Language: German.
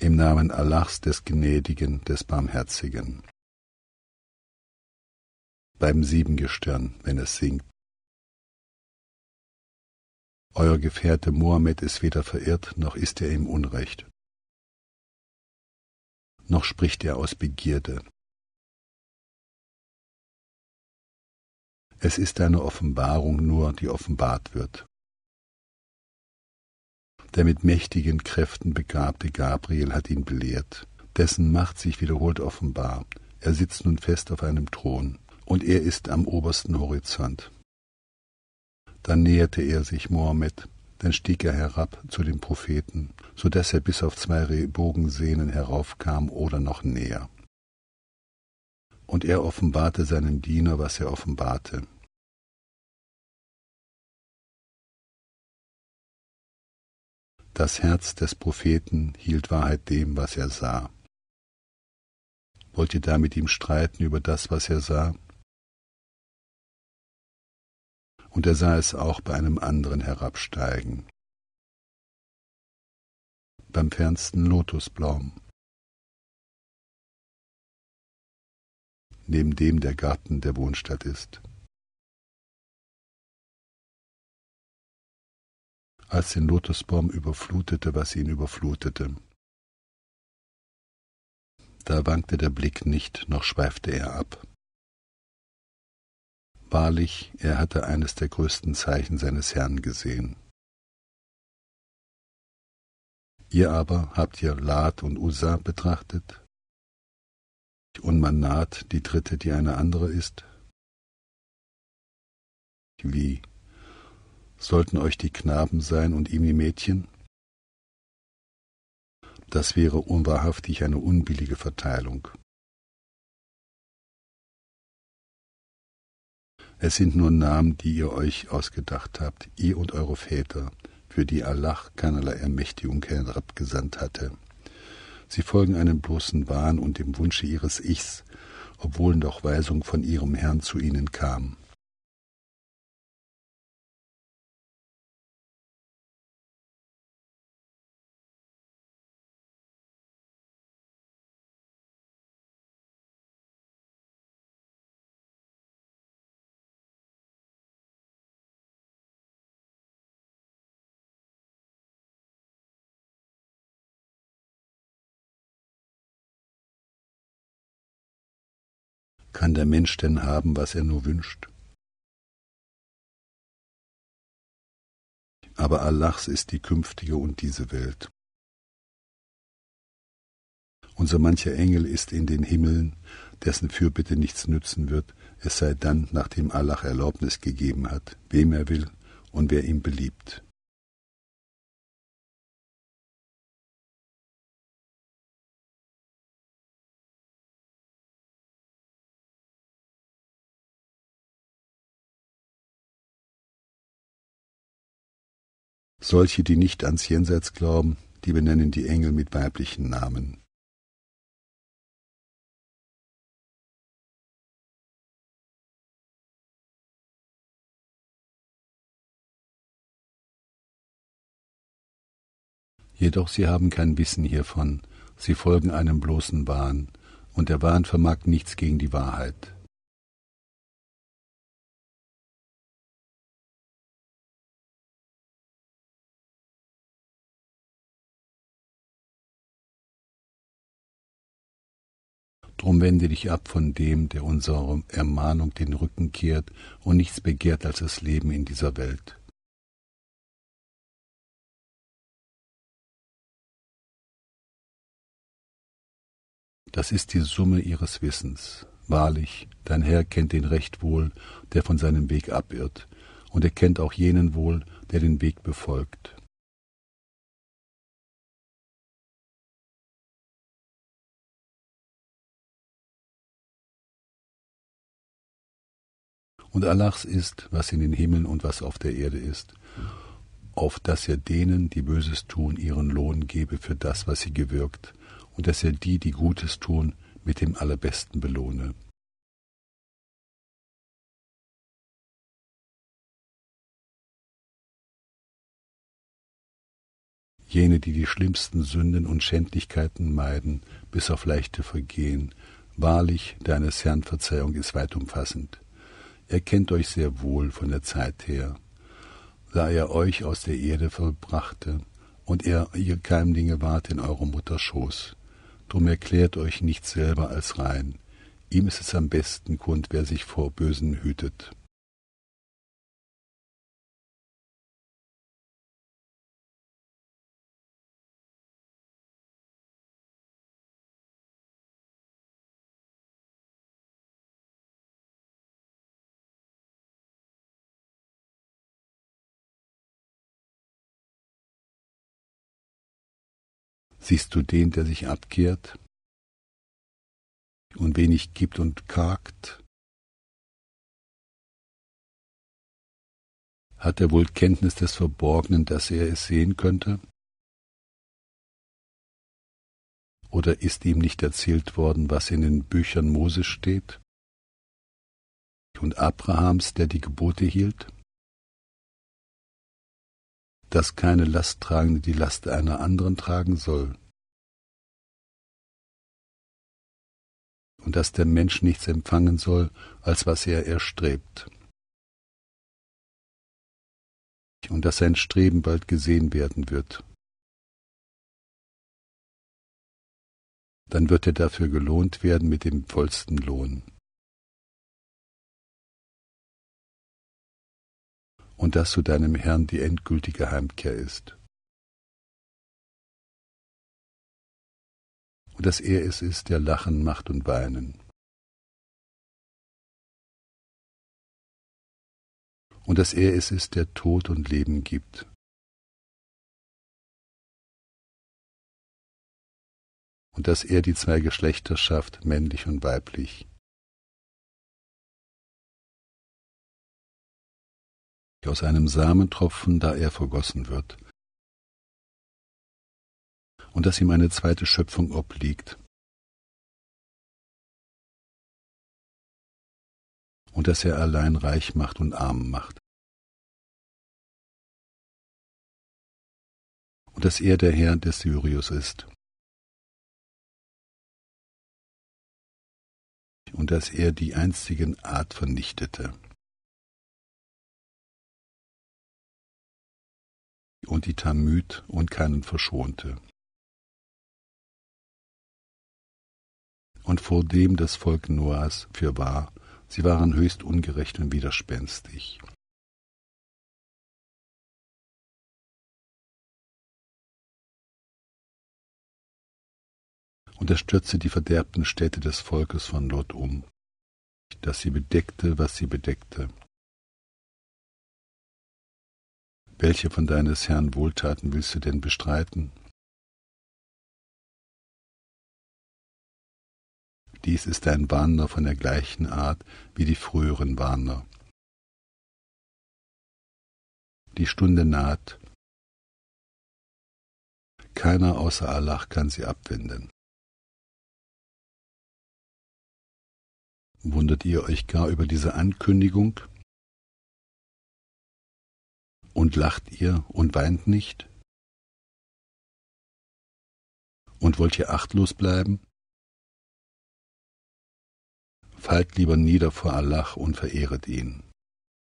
Im Namen Allahs, des Gnädigen, des Barmherzigen. Beim Siebengestirn, wenn es singt. Euer Gefährte Mohammed ist weder verirrt, noch ist er im Unrecht. Noch spricht er aus Begierde. Es ist eine Offenbarung nur, die offenbart wird. Der mit mächtigen Kräften begabte Gabriel hat ihn belehrt. Dessen Macht sich wiederholt offenbar. Er sitzt nun fest auf einem Thron, und er ist am obersten Horizont. Dann näherte er sich Mohammed, dann stieg er herab zu dem Propheten, so dass er bis auf 2 Bogensehnen heraufkam oder noch näher. Und er offenbarte seinem Diener, was er offenbarte. Das Herz des Propheten hielt Wahrheit dem, was er sah. Wollt ihr da mit ihm streiten über das, was er sah? Und er sah es auch bei einem anderen herabsteigen, beim fernsten Lotusbaum, neben dem der Garten der Wohnstatt ist. Als den Lotusbaum überflutete, was ihn überflutete, da wankte der Blick nicht, noch schweifte er ab. Wahrlich, er hatte eines der größten Zeichen seines Herrn gesehen. Ihr aber habt ihr Lat und Uzza betrachtet? Und Manat, die dritte, die eine andere ist? Wie? Sollten euch die Knaben sein und ihm die Mädchen? Das wäre unwahrhaftig eine unbillige Verteilung. Es sind nur Namen, die ihr euch ausgedacht habt, ihr und eure Väter, für die Allah keinerlei Ermächtigung herabgesandt hatte. Sie folgen einem bloßen Wahn und dem Wunsche ihres Ichs, obwohl doch Weisung von ihrem Herrn zu ihnen kam. Kann der Mensch denn haben, was er nur wünscht? Aber Allahs ist die künftige und diese Welt. Unser mancher Engel ist in den Himmeln, dessen Fürbitte nichts nützen wird, es sei dann, nachdem Allah Erlaubnis gegeben hat, wem er will und wer ihm beliebt. Solche, die nicht ans Jenseits glauben, die benennen die Engel mit weiblichen Namen. Jedoch sie haben kein Wissen hiervon, sie folgen einem bloßen Wahn, und der Wahn vermag nichts gegen die Wahrheit. Drum wende dich ab von dem, der unserer Ermahnung den Rücken kehrt und nichts begehrt als das Leben in dieser Welt. Das ist die Summe ihres Wissens. Wahrlich, dein Herr kennt den recht wohl, der von seinem Weg abirrt, und er kennt auch jenen wohl, der den Weg befolgt. Und Allahs ist, was in den Himmeln und was auf der Erde ist, auf dass er denen, die Böses tun, ihren Lohn gebe für das, was sie gewirkt, und dass er die, die Gutes tun, mit dem Allerbesten belohne. jene, die die schlimmsten Sünden und Schändlichkeiten meiden, bis auf leichte Vergehen. Wahrlich, deines Herrn Verzeihung ist weit umfassend. Er kennt euch sehr wohl von der Zeit her, da er euch aus der Erde vollbrachte und ihr Keimlinge wart in eurer Mutter Schoß. Drum erklärt euch nicht selber als rein. Ihm ist es am besten kund, wer sich vor Bösen hütet. Siehst du den, der sich abkehrt und wenig gibt und kargt? Hat er wohl Kenntnis des Verborgenen, dass er es sehen könnte? Oder ist ihm nicht erzählt worden, was in den Büchern Moses steht? Und Abrahams, der die Gebote hielt? Dass keine Lasttragende die Last einer anderen tragen soll. Und dass der Mensch nichts empfangen soll, als was er erstrebt. Und dass sein Streben bald gesehen werden wird. Dann wird er dafür gelohnt werden mit dem vollsten Lohn. Und dass zu deinem Herrn die endgültige Heimkehr ist. Und dass er es ist, der Lachen macht und Weinen. Und dass er es ist, der Tod und Leben gibt. Und dass er die zwei Geschlechter schafft, männlich und weiblich. Aus einem Samentropfen, da er vergossen wird. Und dass ihm eine zweite Schöpfung obliegt. Und dass er allein reich macht und arm macht. Und dass er der Herr des Syrius ist. Und dass er die einzigen Art vernichtete. Und die Tamüt und keinen verschonte. Und vor dem das Volk Noahs für wahr, sie waren höchst ungerecht und widerspenstig. Und er stürzte die verderbten Städte des Volkes von Lot um, dass sie bedeckte, was sie bedeckte. Welche von deines Herrn Wohltaten willst du denn bestreiten? Dies ist ein Warner von der gleichen Art wie die früheren Warner. Die Stunde naht. Keiner außer Allah kann sie abwenden. Wundert ihr euch gar über diese Ankündigung? Und lacht ihr und weint nicht? Und wollt ihr achtlos bleiben? Fallt lieber nieder vor Allah und verehret ihn.